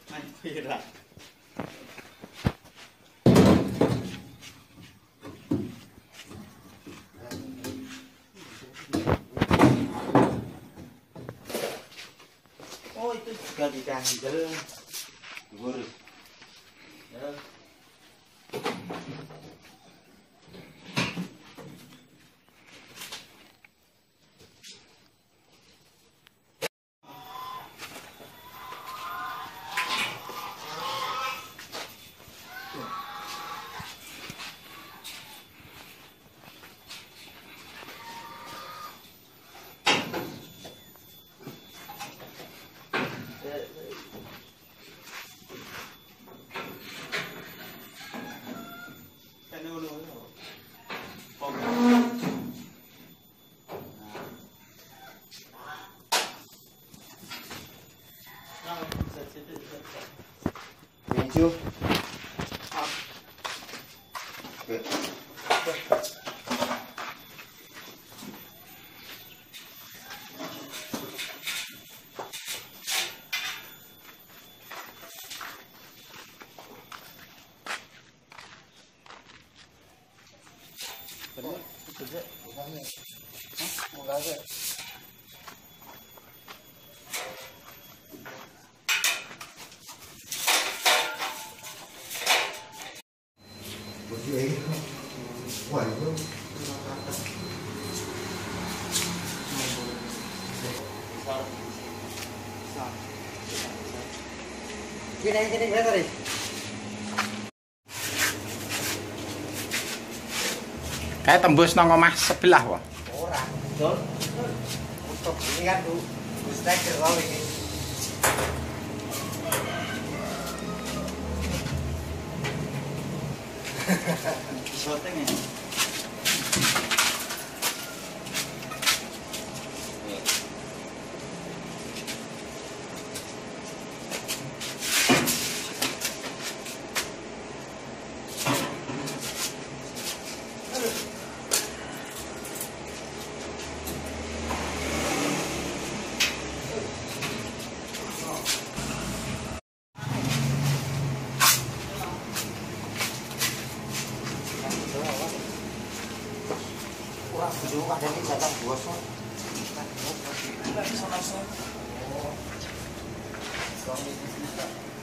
Main viral. Oh itu juga diganjel. Dhuwur. Ya. Thank you. Gini ya tadi. Kayak tembus nang omah sebelah wae. Ora, Dol. Untuk ini kan tuh striker kau ini. Shooting ya. Wah, dulu ada nih jatah bos. Enggak bisa masuk. Oh. Suami bisa.